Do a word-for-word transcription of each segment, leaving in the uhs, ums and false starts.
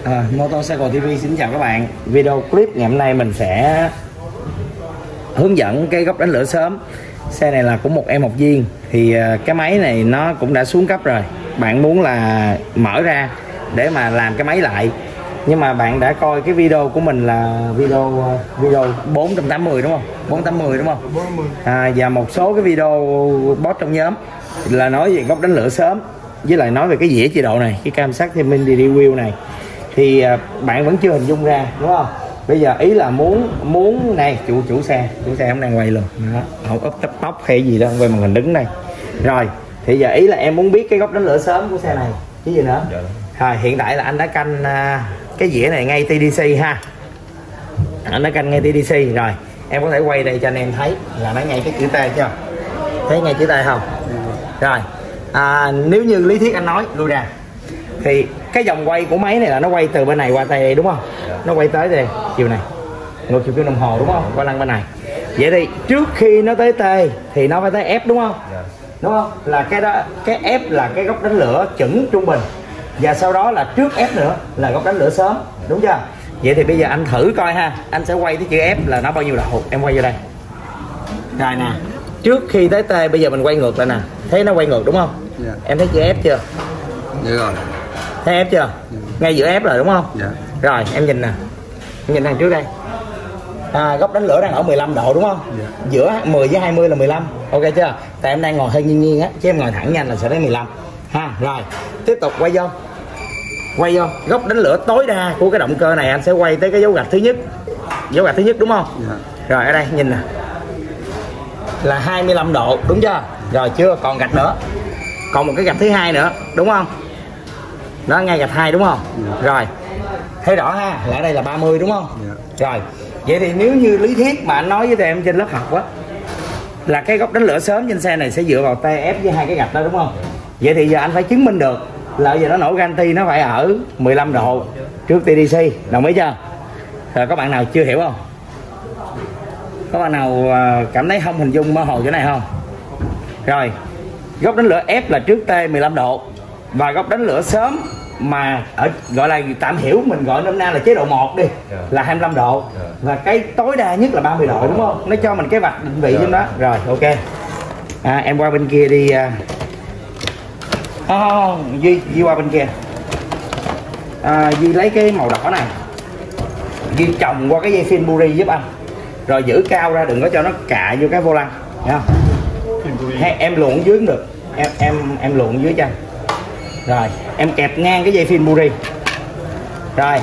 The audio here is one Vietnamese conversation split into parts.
À, Motorcycle ti vi xin chào các bạn. Video clip ngày hôm nay mình sẽ hướng dẫn cái góc đánh lửa sớm. Xe này là của một em học viên. Thì cái máy này nó cũng đã xuống cấp rồi. Bạn muốn là mở ra để mà làm cái máy lại. Nhưng mà bạn đã coi cái video của mình là video video bốn trăm tám mươi đúng không? bốn trăm tám mươi đúng không? bốn trăm tám mươi. À, và một số cái video post trong nhóm là nói về góc đánh lửa sớm, với lại nói về cái dĩa chế độ này, cái cam sắt thêm mini review này. Thì à, bạn vẫn chưa hình dung ra đúng không? Bây giờ ý là muốn muốn này chủ chủ xe chủ xe không đang quay luôn đó, không úp tấp tóc hay gì đâu, quay màn hình đứng đây rồi. Thì giờ ý là em muốn biết cái góc đánh lửa sớm của xe này chứ gì nữa. Dạ. Rồi hiện tại là anh đã canh à, cái dĩa này ngay tê đê xê ha, anh đã canh ngay tê đê xê rồi. Em có thể quay đây cho anh em thấy là nó ngay cái chữ T chưa, thấy ngay chữ T không? Rồi à, nếu như lý thuyết anh nói lui ra thì cái vòng quay của máy này là nó quay từ bên này qua tay đây đúng không? Nó quay tới đây chiều này, ngược chiều kim đồng hồ đúng không? Qua lăng bên này. Vậy thì trước khi nó tới T thì nó phải tới F đúng không? Đúng không? Là cái đó, cái F là cái góc đánh lửa chuẩn trung bình, và sau đó là trước F nữa là góc đánh lửa sớm, đúng chưa? Vậy thì bây giờ anh thử coi ha, anh sẽ quay cái chữ F là nó bao nhiêu độ, em quay vô đây. Rồi nè, trước khi tới T bây giờ mình quay ngược lại nè, thấy nó quay ngược đúng không? Dạ. Em thấy chữ F chưa? Dạ rồi. Thấy F chưa? Dạ. Ngay giữa F rồi đúng không? Dạ. Rồi em nhìn nè, em nhìn đằng trước đây. À, góc đánh lửa đang ở mười lăm độ đúng không? Dạ. Giữa mười với hai mươi là mười lăm, ok chưa? Tại em đang ngồi hơi nghiêng nghiêng á, chứ em ngồi thẳng nhanh là sẽ thấy mười lăm ha. Rồi tiếp tục quay vô, quay vô góc đánh lửa tối đa của cái động cơ này anh sẽ quay tới cái dấu gạch thứ nhất, dấu gạch thứ nhất đúng không? Dạ. Rồi ở đây nhìn nè là hai mươi lăm độ đúng chưa? Rồi chưa, còn gạch nữa, còn một cái gạch thứ hai nữa đúng không? Đó, ngay gạch hai đúng không? Dạ. Rồi thấy rõ ha, là ở đây là ba mươi đúng không? Dạ. Rồi vậy thì nếu như lý thuyết mà anh nói với tụi em trên lớp học á, là cái góc đánh lửa sớm trên xe này sẽ dựa vào tê ép với hai cái gạch đó đúng không? Vậy thì giờ anh phải chứng minh được là giờ nó nổ ganti nó phải ở mười lăm độ trước tê đê xê, đồng ý chưa? Rồi có bạn nào chưa hiểu không? Có bạn nào cảm thấy không hình dung mơ hồ chỗ này không? Rồi góc đánh lửa F là trước T mười lăm độ, và góc đánh lửa sớm mà ở gọi là tạm hiểu mình gọi nôm na là chế độ một đi, yeah, là hai mươi lăm độ, yeah, và cái tối đa nhất là ba mươi độ đúng không? Nó cho mình cái vạch định vị trên đó. Rồi ok, à, em qua bên kia đi. À, không, không, không. Duy, Duy qua bên kia. À, Duy lấy cái màu đỏ này, Duy trồng qua cái dây phim buri giúp anh, rồi giữ cao ra, đừng có cho nó cạ vô cái vô lăng, thấy không? Hay em luồn dưới cũng được, em em em luồn dưới cho anh. Rồi em kẹp ngang cái dây phim buri. Rồi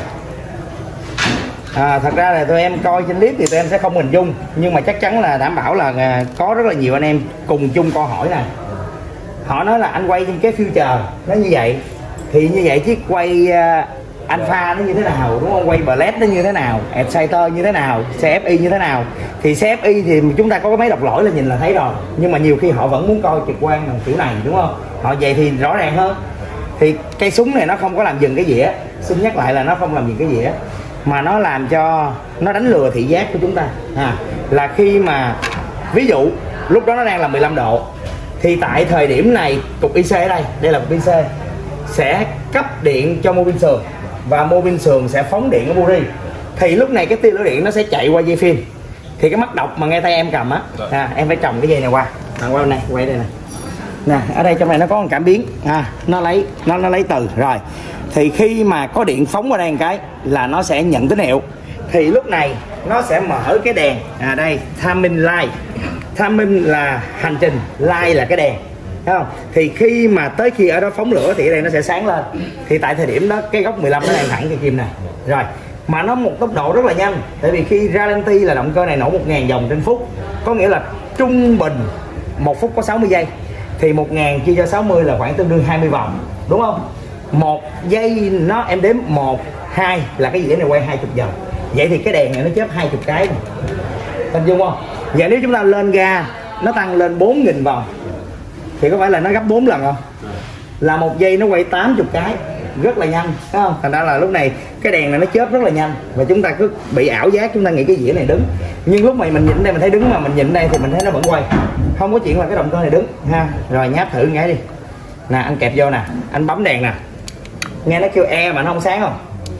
à, thật ra là tụi em coi trên clip thì tụi em sẽ không hình dung, nhưng mà chắc chắn là đảm bảo là có rất là nhiều anh em cùng chung câu hỏi này. Họ nói là anh quay trên cái future nó như vậy, thì như vậy chiếc quay uh, alpha nó như thế nào đúng không? Quay blade nó như thế nào, exciter như thế nào, xê ép i như thế nào? Thì xê ép i thì chúng ta có cái máy đọc lỗi là nhìn là thấy rồi, nhưng mà nhiều khi họ vẫn muốn coi trực quan bằng kiểu này đúng không? Họ vậy thì rõ ràng hơn. Thì cây súng này nó không có làm dừng cái dĩa, xin nhắc lại là nó không làm dừng cái dĩa, mà nó làm cho nó đánh lừa thị giác của chúng ta. À, là khi mà ví dụ lúc đó nó đang là mười lăm độ, thì tại thời điểm này cục i xê ở đây, đây là cục i xê sẽ cấp điện cho mô bin sườn, và mô bin sườn sẽ phóng điện ở buri. Thì lúc này cái tia lửa điện nó sẽ chạy qua dây phim, thì cái mắt đọc mà nghe tay em cầm á, à, em phải trồng cái dây này qua, à, qua bên này, quay đây này nè, ở đây trong này nó có một cảm biến, à, nó lấy nó nó lấy từ rồi. Thì khi mà có điện phóng qua đây một cái là nó sẽ nhận tín hiệu, thì lúc này nó sẽ mở cái đèn, à đây timing light, timing là hành trình, light là cái đèn, thấy không? Thì khi mà tới khi ở đó phóng lửa thì ở đây nó sẽ sáng lên, thì tại thời điểm đó cái góc mười lăm nó đang thẳng cái kim này rồi, mà nó một tốc độ rất là nhanh. Tại vì khi ralenti là động cơ này nổ một nghìn vòng trên phút, có nghĩa là trung bình một phút có sáu mươi giây, thì một nghìn chia cho sáu mươi là khoảng tương đương hai mươi vòng đúng không? Một giây nó em đếm một hai là cái dĩa này quay hai mươi vòng, vậy thì cái đèn này nó chớp hai mươi cái, hình dung không? Vậy nếu chúng ta lên ga nó tăng lên bốn nghìn vòng thì có phải là nó gấp bốn lần không? Là một giây nó quay tám mươi cái, rất là nhanh, thấy không? Thành ra là lúc này cái đèn này nó chớp rất là nhanh, và chúng ta cứ bị ảo giác, chúng ta nghĩ cái dĩa này đứng, nhưng lúc này mình nhìn đây mình thấy đứng, mà mình nhìn đây thì mình thấy nó vẫn quay, không có chuyện là cái động cơ này đứng ha. Rồi nháp thử cái đi nè, anh kẹp vô nè, anh bấm đèn nè, nghe nó kêu e mà nó không sáng không?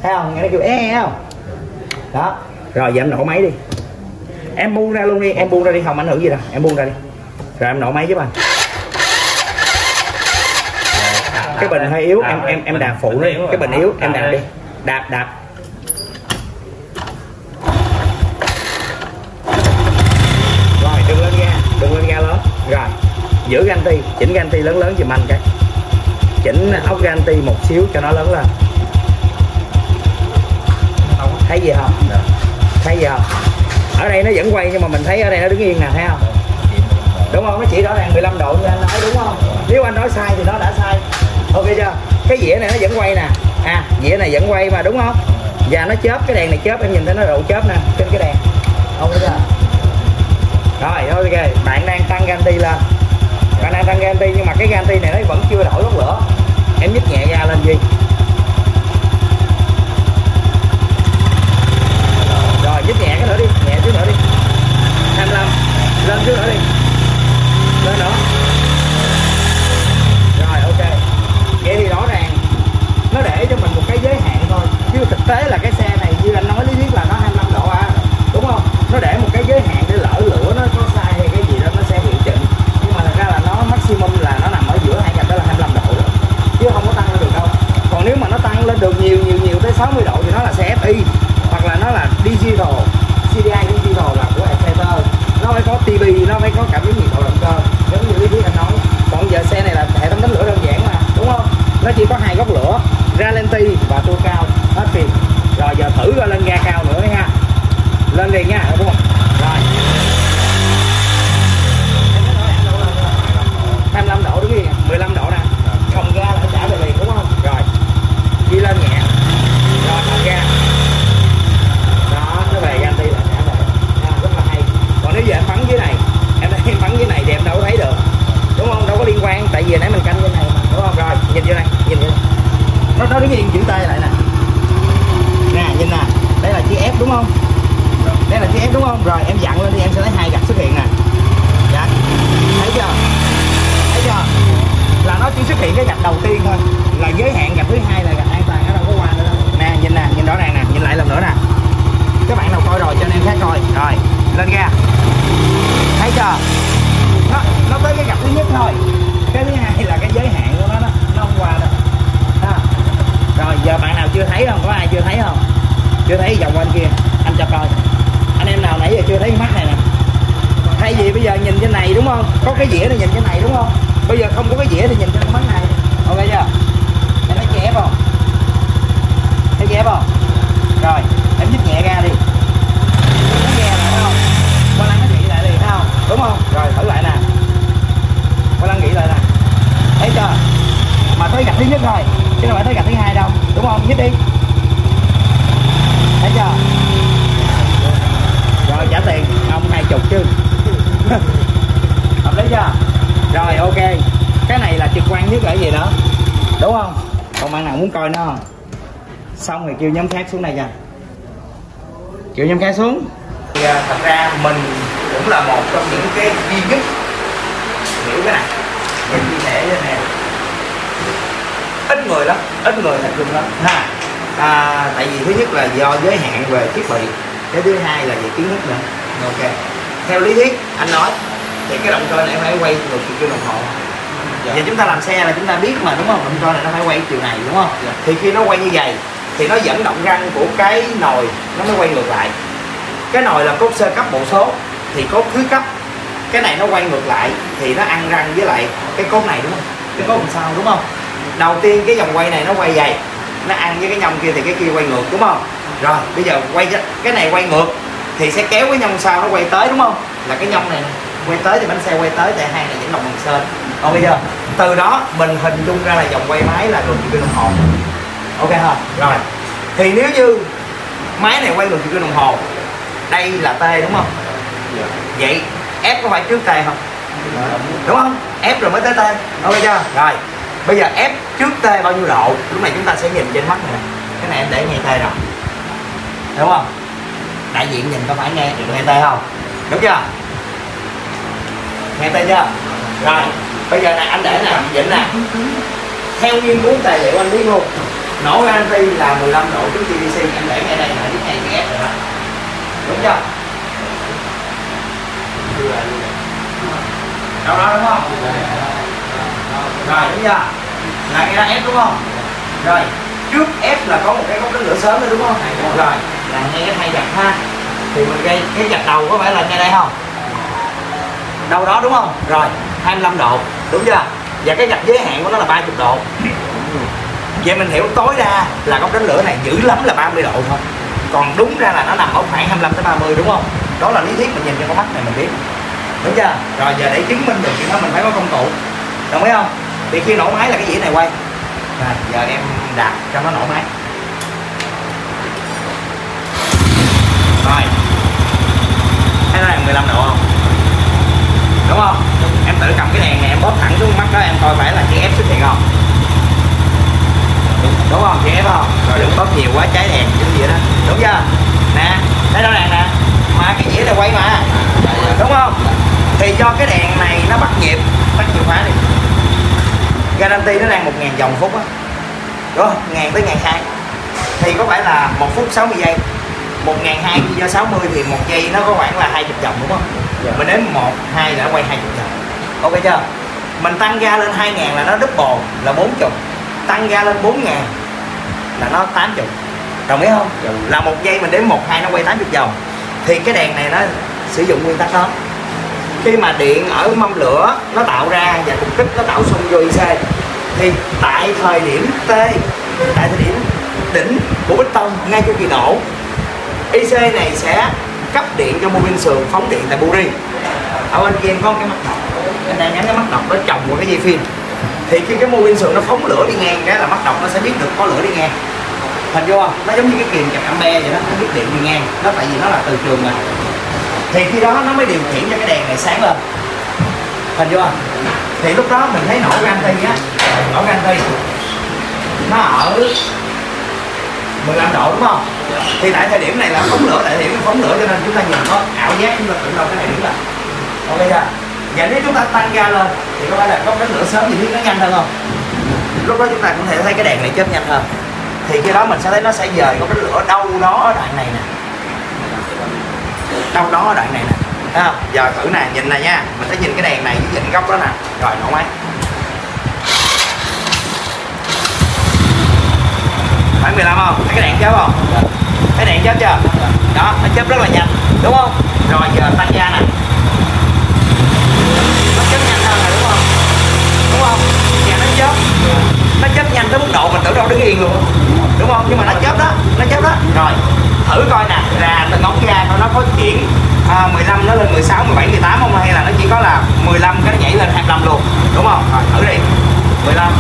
thấy không, nghe nó kêu é é không đó. Rồi giờ em nổ máy đi, em buông ra luôn đi, em buông ra đi, không ảnh hưởng gì đâu, em buông ra đi rồi em nổ máy giúp anh. Cái bình hơi yếu, em em em đạp phụ đi, cái bình yếu em đạp đi, đạp đạp. Rồi đừng lên ga, đừng lên ga lớn. Rồi giữ ganti, chỉnh ganti lớn lớn giùm anh cái, chỉnh ốc ganti một xíu cho nó lớn lên. Thấy gì không? Thấy gì không? Ở đây nó vẫn quay nhưng mà mình thấy ở đây nó đứng yên nè, thấy không? Đúng không? Nó chỉ rõ ràng mười lăm độ như anh nói đúng không? Nếu anh nói sai thì nó đã sai. Ok chưa? Cái dĩa này nó vẫn quay nè. À, dĩa này vẫn quay mà đúng không? Và nó chớp, cái đèn này chớp, em nhìn thấy nó độ chớp nè trên cái đèn. Ok chưa? Rồi ok, bạn đang tăng ganti lên. Bạn đang tăng ganti nhưng mà cái ganti này nó vẫn chưa đổi gốc lửa. Em nhích nhẹ ga lên gì. Rồi nhích nhẹ cái nữa đi, nhẹ chút nữa đi. hai mươi lăm, lên chút nữa đi. Lên nữa. Rồi ok. Vậy thì rõ ràng nó để cho mình một cái giới hạn thôi, chứ thực tế là cái xe này như anh nói lý thuyết là nó hai mươi lăm độ à, đúng không? Nó để một cái giới hạn để lỡ lửa nó có sai hay cái gì đó nó sẽ hiệu chỉnh, nhưng mà thật ra là nó maximum là nó nằm ở giữa hai cạnh đó là hai mươi lăm độ đó, chứ không có tăng lên được đâu. Còn nếu mà nó tăng lên được nhiều nhiều nhiều tới sáu mươi độ thì nó là xe ép i, hoặc là nó là digital, xê đê i digital là của Exciter, nó phải có ti vi, nó phải có cảm biến nhiệt độ động cơ giống như lý thuyết anh nói. Còn giờ xe này là hệ thống đánh lửa đơn giản mà, đúng không? Nó chỉ có hai góc lửa, ralenti và tua cao, hết việc. Rồi giờ thử coi lên ga cao nữa đi ha, lên liền nha, đúng không? Rồi hai mươi lăm độ đúng không? mười lăm độ nè, phòng ga lại trả về liền đúng không? Rồi đi lên nhẹ, rồi phòng ga đó, nó về ganti lại trả về, à, rất là hay. Còn nếu giờ em bắn dưới này, em em bắn dưới này thì em đâu có thấy được, đúng không? Đâu có liên quan, tại vì nãy mình canh bên này mà, đúng không? Rồi nhìn vô này, nhìn vô này. Nó nó đứng yên chữ T lại nè, nè nhìn nè, đây là chữ F đúng không? Đây là chữ F đúng không? Rồi em dặn lên thì em sẽ thấy hai gạch xuất hiện nè. Dạ, thấy chưa? Thấy chưa? Là nó chỉ xuất hiện cái gạch đầu tiên thôi, là giới hạn. Gạch thứ hai là gạch an toàn, nó đâu có qua nữa đâu. Nè nhìn nè, nhìn rõ ràng nè, nhìn lại lần nữa nè. Các bạn nào coi rồi cho nên khác coi. Rồi lên ga, thấy chưa? Nó nó tới cái gạch thứ nhất thôi, cái thứ hai là cái giới hạn của nó đó, nó không qua đâu. À. Rồi giờ bạn nào chưa thấy không? Có ai chưa thấy không? Chưa thấy vòng bên kia anh cho coi. Anh em nào nãy giờ chưa thấy mắt này nè, thay vì bây giờ nhìn trên này đúng không, có cái dĩa này nhìn trên này đúng không, bây giờ không có cái dĩa thì nhìn trên mắt này. Ok chưa? Em thấy chép không? Thấy chép không? Rồi em nhích nhẹ ra đi, nó nghe lại thấy không? Qua lăng nó nghĩ lại liền thấy không? Đúng không? Rồi thử lại nè, qua lăng nghĩ lại nè, thấy chưa? Mà tới gạch thứ nhất thôi chứ đâu phải tới gạch thứ hai đâu, đúng không? Nhích đi, thấy chưa? Rồi trả tiền ông hai chục chứ. Hợp lý chưa? Rồi ok, cái này là trực quan nhất là cái gì đó, đúng không? Còn bạn nào muốn coi nó không? Xong thì kêu nhóm khác xuống đây nha, kêu nhóm khác xuống. Thì, à, thật ra mình cũng là một trong những cái duy nhất hiểu cái này, mình chia sẻ với này ít người lắm, ít người thành công lắm ha. À, tại vì thứ nhất là do giới hạn về thiết bị, cái thứ hai là về kiến thức nữa. Ok, theo lý thuyết anh nói thì cái động cơ này phải quay ngược chiều kim đồng hồ. Dạ. Và chúng ta làm xe là chúng ta biết mà, đúng không? Động cơ này nó phải quay chiều này, đúng không? Dạ. Thì khi nó quay như vậy thì nó dẫn động răng của cái nồi nó mới quay ngược lại. Cái nồi là cốt sơ cấp bộ số thì cốt thứ cấp, cái này nó quay ngược lại thì nó ăn răng với lại cái cốt này, đúng không? Cái cốt làm sao, đúng không? Đầu tiên cái vòng quay này nó quay vậy, nó ăn với cái nhông kia thì cái kia quay ngược, đúng không? Rồi bây giờ quay cái này quay ngược thì sẽ kéo cái nhông sau nó quay tới, đúng không? Là cái nhông này nè, quay tới thì bánh xe quay tới, tại hai này vẫn đồng bằng sơn. Còn bây giờ từ đó mình hình dung ra là vòng quay máy là ngược chiều kim đồng hồ. Ok không? Rồi thì nếu như máy này quay ngược chiều kim đồng hồ, đây là T đúng không? Vậy F có phải trước T không? Đúng không? F rồi mới tới T. Ok chưa? Rồi bây giờ F trước T bao nhiêu độ? Lúc này chúng ta sẽ nhìn trên mắt này. Cái này em để nghe T rồi, đúng không? Đại diện nhìn có phải nghe nghe T không? Đúng chưa? Nghe T chưa? Rồi bây giờ này anh để nè, vịnh nè, theo nghiên cứu tài liệu anh biết luôn nổ guarantee là mười lăm độ trước khi đê xê, em để ngay đây là biết ngay cái ép rồi đó, đúng chưa? Đâu đó đúng không? Rồi đúng chưa? Là ngay đó ép đúng không? Rồi trước ép là có một cái góc đánh lửa sớm nữa đúng không? Rồi là ngay cái hai gạch ha, thì mình gây cái gạch đầu có phải là ngay đây không? Đâu đó đúng không? Rồi hai mươi lăm độ đúng chưa? Và cái gạch giới hạn của nó là ba mươi độ. Vậy mình hiểu tối đa là góc đánh lửa này dữ lắm là ba mươi độ thôi, còn đúng ra là nó nằm ở khoảng hai mươi lăm tới ba mươi đúng không? Đó là lý thuyết mình nhìn cho con mắt này mình biết, đúng chưa? Rồi giờ để chứng minh được chuyện đó mình phải có công cụ, đồng ý không? Thì khi nổ máy là cái dĩa này quay. Rồi giờ em đạp cho nó nổ máy. Rồi thấy nó đang mười lăm độ không? Đúng không? Em tự cầm cái đèn này em bóp thẳng xuống mắt đó, em coi phải là chữ F xuất hiện không? Đúng không? Chữ F không? Rồi đừng bóp nhiều quá cháy đèn cái gì đó, đúng chưa? Nè, thấy rõ ràng nè, mà cái dĩa này quay mà, đúng không? Thì do cái đèn này nó bắt nhịp, tắt chìa khóa đi. Guarantee nó đang một ngàn vòng phút á, đúng không? Ngàn tới ngàn hai thì có phải là một phút sáu mươi giây. Một ngàn hai chia cho sáu mươi thì một giây nó có khoảng là hai mươi vòng đúng không? Dạ. Mình đếm một, hai đã quay hai mươi vòng. Ok chưa? Mình tăng ga lên hai ngàn là nó double là bốn mươi. Tăng ga lên bốn ngàn là nó tám mươi. Đồng ý không? Dạ. Là một giây mình đếm một, hai nó quay tám mươi vòng. Thì cái đèn này nó sử dụng nguyên tắc đó. Khi mà điện ở mâm lửa nó tạo ra và cục kích nó tạo xung vô i xê, thì tại thời điểm T, tại thời điểm đỉnh của bích tông ngay chu kỳ nổ, i xê này sẽ cấp điện cho mô bin sườn phóng điện tại buri. Ở bên kia em có cái mắt đọc, anh đang nhắm cái mắt đọc nó chồng vào cái dây phim, thì khi cái mô bin sườn nó phóng lửa đi ngang cái là mắt đọc nó sẽ biết được có lửa đi ngang. Thành vô không? Nó giống như cái kìm kẹp ampe vậy đó, nó biết điện đi ngang nó, tại vì nó là từ trường mà. Thì khi đó nó mới điều khiển cho cái đèn này sáng lên. Thành vô không? Thì lúc đó mình thấy nổ guarantee á, nổ guarantee nó ở mười lăm độ đúng không? Thì tại thời điểm này là phóng lửa, tại thời điểm phóng lửa cho nên chúng ta nhìn có ảo giác, chúng ta tưởng đâu cái này điểm là ok chưa? Và nếu chúng ta tăng ga lên thì có phải là góc đánh lửa sớm thì biết nó nhanh hơn không? Lúc đó chúng ta cũng thể thấy cái đèn này chớp nhanh hơn. Thì khi đó mình sẽ thấy nó sẽ dời góc đánh lửa đâu đó ở đoạn này nè, đâu đó ở đoạn này nè, thấy không? Giờ thử nè, nhìn này nha, mình sẽ nhìn cái đèn này với nhìn góc đó nè, rồi nổ máy. Phải mười lăm không? Thấy cái đèn chớp không? Thấy đèn chớp chưa? Đó, nó chớp rất là nhanh, đúng không? Rồi giờ tăng ga nè, nó chớp nhanh hơn rồi đúng không? Đúng không? Và nó chớp, nó chớp nhanh tới mức độ mình tưởng đâu đứng yên luôn, đúng không? Nhưng mà nó chớp đó, nó chớp đó. Rồi thử coi nè, là từng ống ga nó có chuyển à, mười lăm nó lên mười sáu, mười bảy, mười tám không, hay là nó chỉ có là mười lăm cái nó nhảy lên hai mươi lăm luôn, đúng không? Rồi thử đi, mười lăm.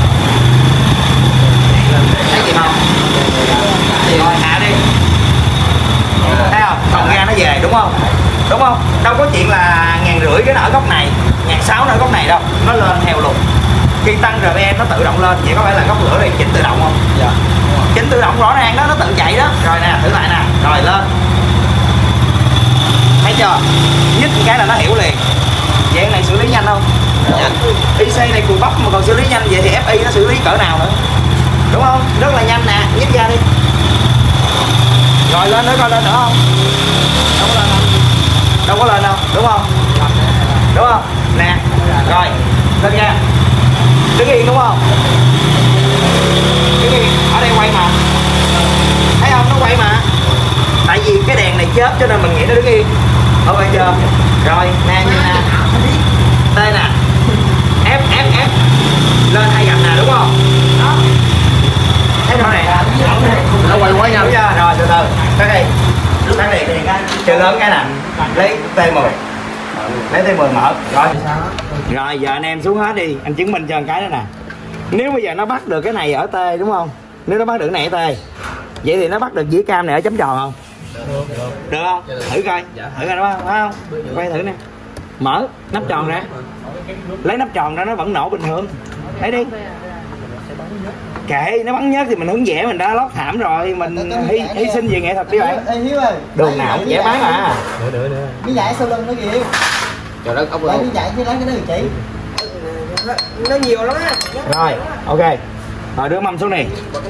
Thấy gì không? Rồi hạ đi, thấy không? Còn ga nó về đúng không? Đúng không? Đâu có chuyện là ngàn rưỡi cái nó ở góc này, ngàn sáu nó ở góc này đâu, nó lên theo luôn. Khi tăng rờ pê em nó tự động lên, vậy có phải là góc lửa đây chỉnh tự động không? Dạ. Chỉnh tự động rõ ràng đó, nó tự chạy đó. Rồi nè, thử lại nè, rồi lên. Thấy chưa? Nhích một cái là nó hiểu liền. Vậy này xử lý nhanh không? Dạ. i xê này cùi bắp mà còn xử lý nhanh vậy thì ép i nó xử lý cỡ nào nữa? Đúng không? Rất là nhanh nè, nhích ra đi. Rồi lên nữa, coi lên nữa không? Đâu có lên không? Đâu có lên đâu, đúng không? Đúng không? Nè, rồi, lên ra. Đứng yên đúng không? Đứng yên, ở đây quay mà. Thấy không? Nó quay mà. Tại vì cái đèn này chớp cho nên mình nghĩ nó đứng yên. Ok chưa? Rồi, nè, nhìn nè. Đây nè. Ép, ép, ép. Lên hai gạch nè, đúng không? Đó. Thấy rõ này. Nó quay quá nhanh. Đúng chưa? Rồi, từ từ. Cái đây. Cái này. Chờ lớn cái nè. Lấy T mười. Lấy T mười mở. Rồi. Rồi giờ anh em xuống hết đi, anh chứng minh cho một cái đó nè. Nếu bây giờ nó bắt được cái này ở T đúng không? Nếu nó bắt được cái này ở T, vậy thì nó bắt được dĩa cam này ở chấm tròn không? Được, được. Được không? Thử coi. Thử coi đúng không? Phải không? Quay thử nè. Mở nắp tròn ra. Lấy nắp tròn ra nó vẫn nổ bình thường. Lấy đi. Kệ, nó bắn nhớt thì mình hướng vẽ mình đã lót thảm rồi, mình hy, hy sinh về nghệ thuật đi bạn. Đường nào cũng vẽ bán à. Được, được, được. Cái dạy sau lưng nó kìa. Trời đất ốc luôn. Cái dạy chứ lấy cái đó thì chị. Nó, nó nhiều lắm á. Rồi, ok. Rồi đưa mâm xuống này.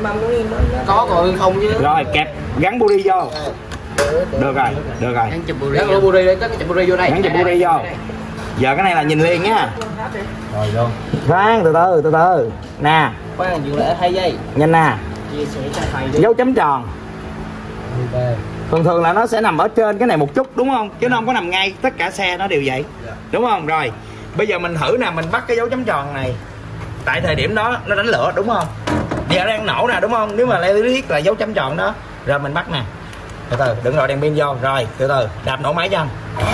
Có rồi không chứ. Rồi kẹp gắn buri vô. Được rồi, được rồi. Gắn chụp buri. Gắn buri đây, chụp buri vô đây. Gắn chụp buri vô. Giờ cái này là nhìn liền nhá. Rồi luôn. Khoan từ từ từ từ. Nè. Khoan dừng lại hai giây. Nhanh nè. Chia sẻ cho thầy đi. Dấu chấm tròn. Okay. Thường thường là nó sẽ nằm ở trên cái này một chút đúng không? Chứ nó không có nằm ngay, tất cả xe nó đều vậy. Đúng không? Rồi. Bây giờ mình thử nè, mình bắt cái dấu chấm tròn này. Tại thời điểm đó nó đánh lửa đúng không? Giờ đang nổ nè đúng không? Nếu mà Lê biết là dấu chấm tròn đó. Rồi mình bắt nè. Từ từ, đừng rồi đèn pin vô. Rồi, từ từ, đạp nổ máy cho anh.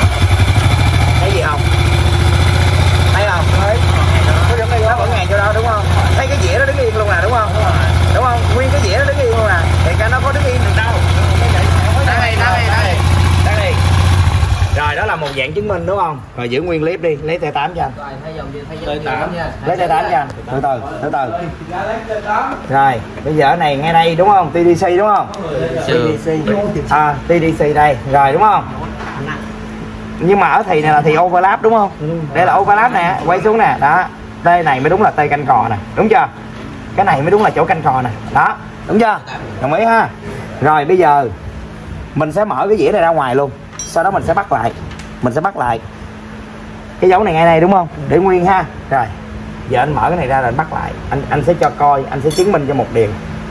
Thấy gì không? Thấy không? Thấy. Nó vẫn ngàn cho đó đúng không? Thấy cái dĩa nó đứng yên luôn nè đúng không? Đúng không? Nguyên cái dĩa nó đứng yên luôn nè. Thì ra nó có đứng yên được đâu. Đây, đây, đây. Đây. Rồi đó là một dạng chứng minh đúng không? Rồi giữ nguyên clip đi, lấy T tám cho anh. Rồi thay dòng đi, thay dòng tám nha. Lấy T tám cho anh. Từ từ, từ từ. Rồi, bây giờ này ngay đây đúng không? tê đê xê đúng không? tê đê xê. À, tê đê xê đây. Rồi đúng không? Nhưng mà ở thì này là thì overlap đúng không? Đây là overlap nè, quay xuống nè, đó. Đây này mới đúng là tay canh cò nè, đúng chưa? Cái này mới đúng là chỗ canh cò nè, đó, đúng chưa? Đồng ý ha? Rồi bây giờ mình sẽ mở cái dĩa này ra ngoài luôn, sau đó mình sẽ bắt lại, mình sẽ bắt lại cái dấu này ngay đây đúng không? Để nguyên ha. Rồi giờ anh mở cái này ra rồi anh bắt lại, anh anh sẽ cho coi, anh sẽ chứng minh cho một điều.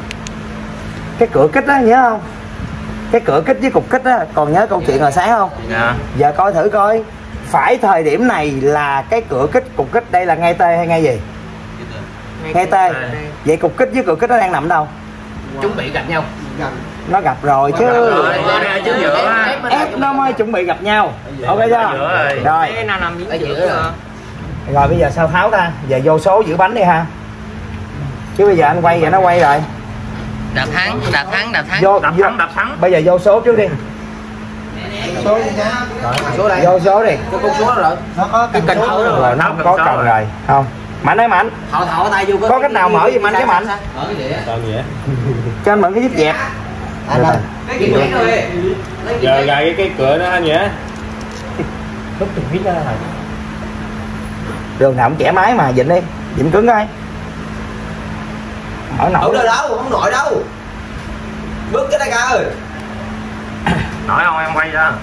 Cái cửa kích đó nhớ không? Cái cửa kích với cục kích đó, còn nhớ câu chuyện hồi sáng không? Dạ. Giờ coi thử coi, phải thời điểm này là cái cửa kích, cục kích đây là ngay T hay ngay gì? Ngay T. Vậy cục kích với cửa kích nó đang nằm đâu? Chuẩn bị gặp nhau. Nó gặp rồi chứ. Ép nó mới chuẩn bị gặp nhau. Ok chưa? Rồi. Cái nào nằm ở giữa rồi. Rồi bây giờ sao tháo ta? Giờ vô số giữ bánh đi ha. Chứ bây giờ anh quay giờ nó quay rồi. Đạp thắng, đạp thắng, đạp thắng. Vô, đạp vô. thắng, đạp thắng. Bây giờ vô số trước đi. Số đi nha. Số đây. Vô số đi. Có con số rồi. Nó có cái cần số rồi. Rồi nó có cần rồi. Không. Mạnh ơi Mạnh. Thọ thọ tay vô. Có cách nào mở gì Mạnh cái Mạnh? Mở cái gì á? Sao vậy? Cho anh mượn cái giúp dẹp. Anh ơi. Cái gì vậy? Giờ gài cái cái cửa nó anh vậy? Lúc từng viết ra rồi. Đường nào cũng chẻ máy mà, dịnh đi, dịnh cứng coi. Mở nổi. Không đâu đâu, không nổi đâu. Bước cái đây ca ơi. Nổi không em quay ra.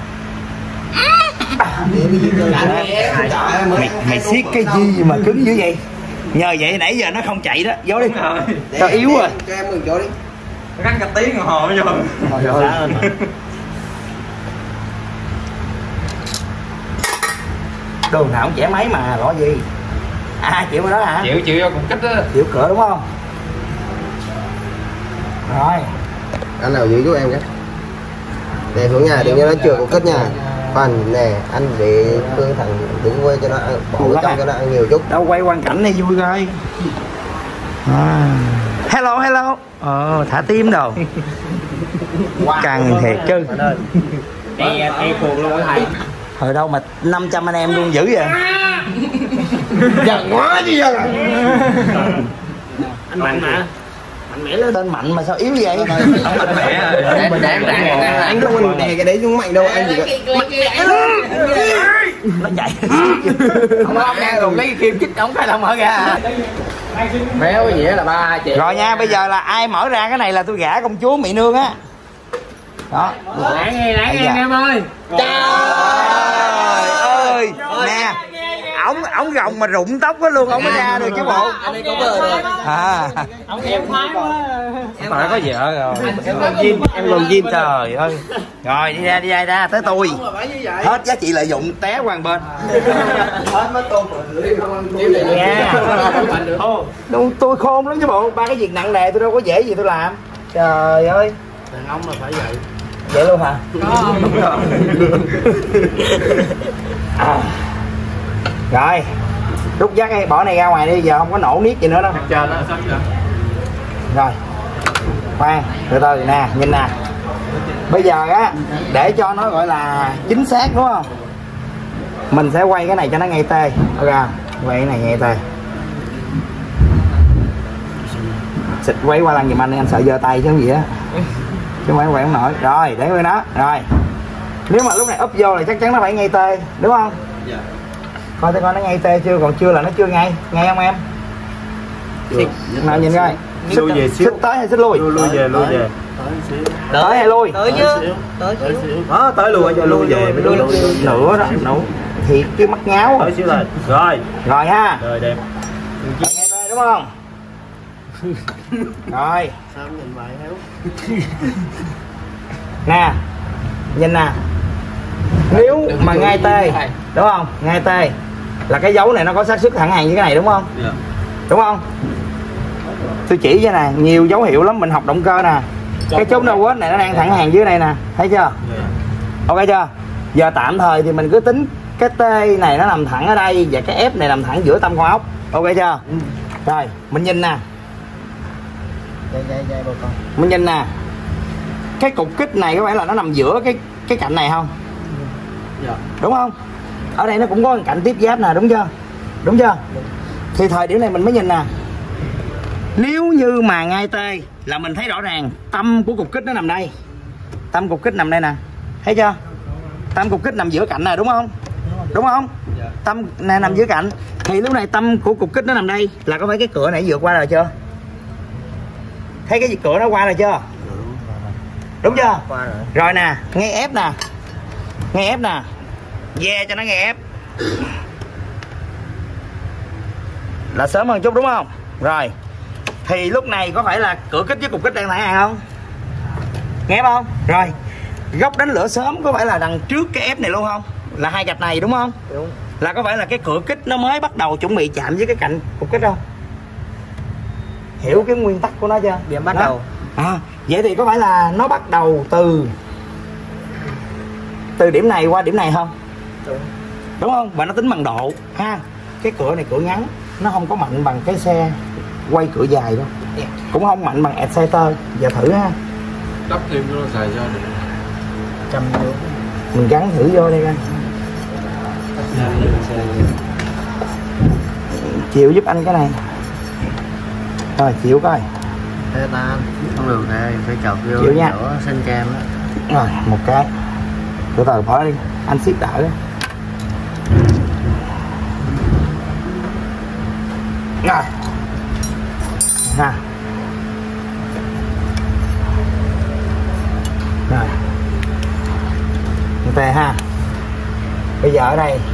Mày, mày siết cái gì mà cứng dữ vậy? Nhờ vậy nãy giờ nó không chạy đó, vô đi. Tao yếu rồi. Cho em mừng vô đi. Gắn cả tiếng đồng hồ vô. Trời ơi. Đường nào cũng chẻ máy mà, lo gì? À chịu rồi đó hả? Chịu chịu vô cũng kích á. Chịu cửa đúng không? Rồi. Anh nào giữ giúp em cái. Để xuống nhà đừng cho nó chừa cục kết nha. Phần nè, anh để Phương thằng đứng quay cho nó ăn, bỏ vào trong cho nó ăn nhiều chút. Đâu quay quang cảnh này vui coi. À. Hello hello. Ờ thả tim đâu. Căng thiệt chứ. E e cuồng luôn á thầy. Hồi đâu mà năm trăm anh em luôn dữ vậy? Giận quá chứ giờ. Anh Mạnh mà. Mạnh mẽ lên. Tên Mạnh mà sao yếu vậy? Ông mạnh mẽ rồi. Đáng đáng đáng. Anh đâu anh đè cái đấy xuống mạnh đâu anh gì vậy? Nó chạy. Ông ông đang còn lấy kim chích ống phải là mở ra. Méo cái gì là ba triệu. Rồi nha, bây giờ là ai mở ra cái này là tôi gả công chúa Mỹ Nương á. Đó. Đáng nghe, đáng nghe em ơi. Trời ơi. Nè. Ổng ổng gồng mà rụng tóc á luôn, ổng mới ra được chứ bộ. Anh ấy có vợ rồi. À. Ông em khoái quá. Em phải có vợ rồi. Em còn gym, em còn gym trời ơi. Rồi đi ra đi ra ra tới tôi. Hết giá trị lợi dụng té qua bên. Hết mất tôm Nha. Đâu tôi khôn lắm chứ bộ, ba cái việc nặng nề tôi đâu có dễ gì tôi làm. Trời ơi. Đàn ông là phải vậy. Vậy luôn hả? Có. Đúng rồi. À. Rồi. Rút dắt đi, bỏ này ra ngoài đi, giờ không có nổ niết gì nữa đâu. Trên đó sao vậy? Rồi. Khoan, từ từ nè, nhìn nè. Bây giờ á, để cho nó gọi là chính xác đúng không? Mình sẽ quay cái này cho nó ngay tê. Ok không? Quay cái này ngay tê. Xịt quay qua lần giùm anh, anh sợ giơ tay chứ không gì á. Chứ không phải quay không nổi. Rồi, để quay đó. Rồi. Nếu mà lúc này úp vô là chắc chắn nó phải ngay tê, đúng không? Dạ. Coi tôi coi nó ngay tê chưa, còn chưa là nó chưa ngay. Ngay không em? Nào nhìn coi. Lui về xíu. Xích tới hay xích lui? Lui lui về lui về. Tới hay lui? Tới chứ. Tới chứ. Đó tới lui cho lui về. Lui lui. Nữa đó, nữa. Thiệt cái mắt ngáo. Tới xíu rồi. Rồi. Rồi ha. Rồi đem. Nghe tay đúng không? Rồi. Sao nhìn vậy héo? Nè. Nhìn nè. Nếu mà ngay tê, đúng không? Ngay tê là cái dấu này nó có xác suất thẳng hàng như cái này đúng không? Yeah. Đúng không? Tôi chỉ cho nè, nhiều dấu hiệu lắm, mình học động cơ nè. Cái chốt no quết này nó đang thẳng hàng dưới này nè, thấy chưa? Yeah. Ok chưa? Giờ tạm thời thì mình cứ tính cái T này nó nằm thẳng ở đây và cái F này nằm thẳng giữa tâm con ốc. Ok chưa? Ừ. Rồi, mình nhìn nè. Dây dây dây bà con. Mình nhìn nè. Cái cục kích này có phải là nó nằm giữa cái cái cạnh này không? Yeah. Đúng không? Ở đây nó cũng có cạnh tiếp giáp nè, đúng chưa? Đúng chưa? Đúng. Thì thời điểm này mình mới nhìn nè. Nếu như mà ngay T là mình thấy rõ ràng tâm của cục kích nó nằm đây. Tâm cục kích nằm đây nè. Thấy chưa? Tâm cục kích nằm giữa cạnh này đúng không? Đúng không? Yeah. Tâm này nằm giữa cạnh. Thì lúc này tâm của cục kích nó nằm đây. Là có phải cái cửa này vượt qua rồi chưa? Thấy cái cửa nó qua rồi chưa? Đúng chưa? Qua rồi. Rồi nè, ngay ép nè. Ngay ép nè. Yeah cho nó ngay ép. Là sớm hơn chút đúng không? Rồi. Thì lúc này có phải là cửa kích với cục kích đang thẳng hàng không? Nghe không? Rồi. Góc đánh lửa sớm có phải là đằng trước cái ép này luôn không? Là hai gạch này đúng không? Đúng. Là có phải là cái cửa kích nó mới bắt đầu chuẩn bị chạm với cái cạnh cục kích không? Hiểu cái nguyên tắc của nó chưa? Điểm bắt đó. đầu. À, vậy thì có phải là nó bắt đầu từ từ điểm này qua điểm này không? Đúng. Đúng không? Và nó tính bằng độ ha. Cái cửa này cửa ngắn, nó không có mạnh bằng cái xe quay cửa dài đâu. Cũng không mạnh bằng exciter. Giờ thử ha. Đắp thêm cho nó xài cho được. Trăm vô. Mình gắn thử vô đây coi. Chịu giúp anh cái này. Rồi chịu coi. Thế ta không được nè, phải chọc vô. Chịu nha. Chỗ xanh cam đó. Rồi một cái. Từ từ bỏ đi, anh siết đỡ đi. Rồi. Ha. Rồi. Tè ha. Bây giờ ở đây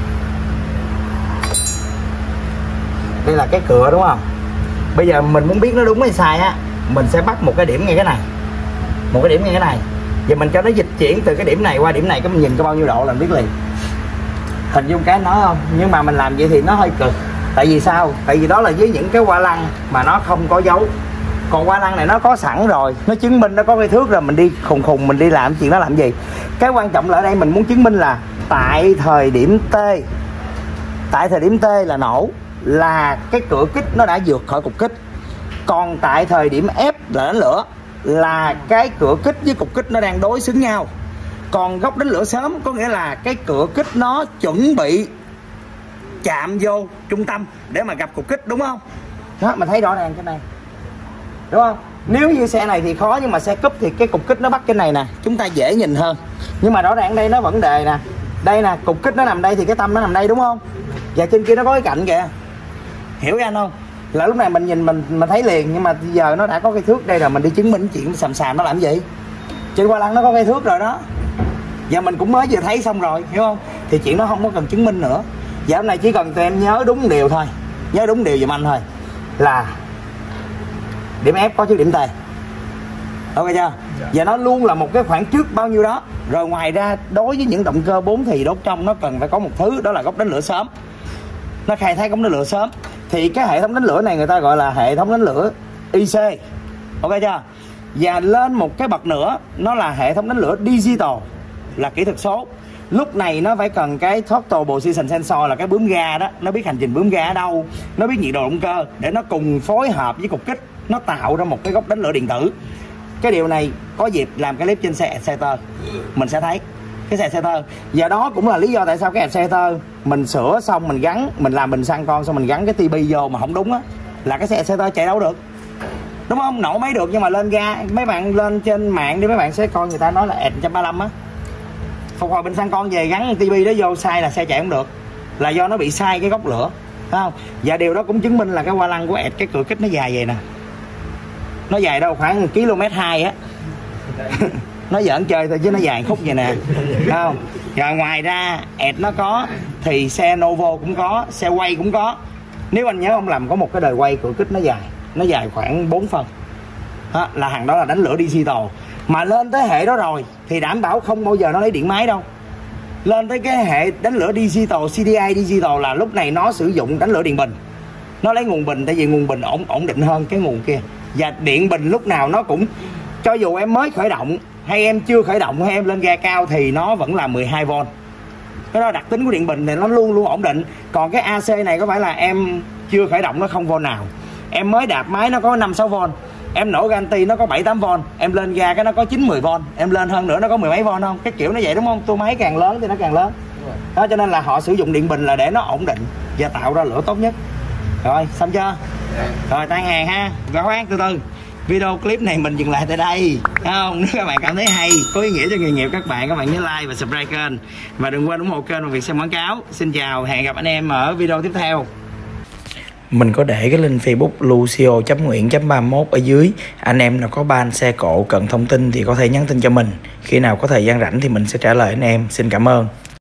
đây là cái cửa đúng không? Bây giờ mình muốn biết nó đúng hay sai á, mình sẽ bắt một cái điểm ngay cái này, một cái điểm ngay cái này. Giờ mình cho nó dịch chuyển từ cái điểm này qua điểm này, cái mình nhìn có bao nhiêu độ là mình biết liền. Hình dung cái nói không? Nhưng mà mình làm vậy thì nó hơi cực. Tại vì sao? Tại vì đó là với những cái hoa lăng mà nó không có dấu. Còn hoa lăng này nó có sẵn rồi, nó chứng minh nó có cái thước rồi, mình đi khùng khùng mình đi làm chuyện đó làm gì. Cái quan trọng là ở đây mình muốn chứng minh là tại thời điểm T, tại thời điểm T là nổ, là cái cửa kích nó đã vượt khỏi cục kích. Còn tại thời điểm F là đánh lửa, là cái cửa kích với cục kích nó đang đối xứng nhau. Còn góc đánh lửa sớm có nghĩa là cái cửa kích nó chuẩn bị chạm vô trung tâm để mà gặp cục kích, đúng không? Đó, mình thấy rõ ràng cái này, đúng không? Nếu như xe này thì khó, nhưng mà xe cúp thì cái cục kích nó bắt cái này nè, chúng ta dễ nhìn hơn. Nhưng mà rõ ràng đây nó vấn đề nè. Đây nè, cục kích nó nằm đây thì cái tâm nó nằm đây đúng không? Và trên kia nó có cái cạnh kìa. Hiểu anh không? Là lúc này mình nhìn mình mình thấy liền, nhưng mà giờ nó đã có cái thước đây rồi, mình đi chứng minh chuyện sàm sàm nó làm gì? Trên hoa lăng nó có cái thước rồi đó. Giờ mình cũng mới vừa thấy xong rồi, hiểu không? Thì chuyện nó không có cần chứng minh nữa. Giờ hôm nay chỉ cần tụi em nhớ đúng điều thôi, nhớ đúng điều giùm anh thôi, là điểm F có trước điểm T. Ok chưa? Và nó luôn là một cái khoảng trước bao nhiêu đó. Rồi ngoài ra đối với những động cơ bốn thì đốt trong nó cần phải có một thứ, đó là góc đánh lửa sớm. Nó khai thác góc đánh lửa sớm. Thì cái hệ thống đánh lửa này người ta gọi là hệ thống đánh lửa I C. Ok chưa? Và lên một cái bậc nữa, nó là hệ thống đánh lửa digital, là kỹ thuật số. Lúc này nó phải cần cái throttle position sensor, là cái bướm ga đó, nó biết hành trình bướm ga ở đâu, nó biết nhiệt độ động cơ, để nó cùng phối hợp với cục kích, nó tạo ra một cái góc đánh lửa điện tử. Cái điều này có dịp làm cái clip trên xe Exciter mình sẽ thấy cái xe Exciter. Và đó cũng là lý do tại sao cái Exciter mình sửa xong mình gắn, mình làm bình xăng con xong mình gắn cái tê pê vô mà không đúng á, là cái xe Exciter chạy đâu được, đúng không? Nổ máy được, nhưng mà lên ga, mấy bạn lên trên mạng đi, mấy bạn sẽ coi người ta nói là E một ba lăm á, phục hồi bình xăng con về gắn tê pê đó vô sai là xe chạy không được, là do nó bị sai cái góc lửa, phải không? Và điều đó cũng chứng minh là cái hoa lăng của E cái cửa kích nó dài vậy nè, nó dài đâu khoảng km hai á. Nó giỡn chơi thôi chứ nó dài khúc vậy nè, không? Rồi ngoài ra ẹt nó có thì xe Novo cũng có, xe quay cũng có. Nếu anh nhớ không lầm có một cái đời quay cửa kích nó dài, nó dài khoảng bốn phân. Đó, là hàng đó là đánh lửa digital. Mà lên tới hệ đó rồi thì đảm bảo không bao giờ nó lấy điện máy đâu. Lên tới cái hệ đánh lửa digital, xê đê i digital là lúc này nó sử dụng đánh lửa điện bình. Nó lấy nguồn bình, tại vì nguồn bình ổn ổn định hơn cái nguồn kia. Và điện bình lúc nào nó cũng, cho dù em mới khởi động hay em chưa khởi động hay em lên ga cao thì nó vẫn là mười hai vôn. Cái đó đặc tính của điện bình thì nó luôn luôn ổn định. Còn cái a xê này có phải là em chưa khởi động nó không vôn nào, em mới đạp máy nó có năm sáu vôn, em nổ ga anti nó có bảy tám vôn, em lên ga cái nó có chín mười vôn, em lên hơn nữa nó có mười mấy vôn không? Cái kiểu nó vậy đúng không? Tua máy càng lớn thì nó càng lớn. Đó, cho nên là họ sử dụng điện bình là để nó ổn định và tạo ra lửa tốt nhất. Rồi xong chưa? Rồi tan hàng ha. Và khoan từ từ, video clip này mình dừng lại tại đây, thấy không? Nếu các bạn cảm thấy hay, có ý nghĩa cho nghề nghiệp các bạn, các bạn nhớ like và subscribe kênh, và đừng quên ủng hộ kênh bằng việc xem quảng cáo. Xin chào, hẹn gặp anh em ở video tiếp theo. Mình có để cái link Facebook Lucio chấm Nguyễn chấm ba mốt ở dưới. Anh em nào có ban xe cộ cần thông tin thì có thể nhắn tin cho mình. Khi nào có thời gian rảnh thì mình sẽ trả lời anh em. Xin cảm ơn.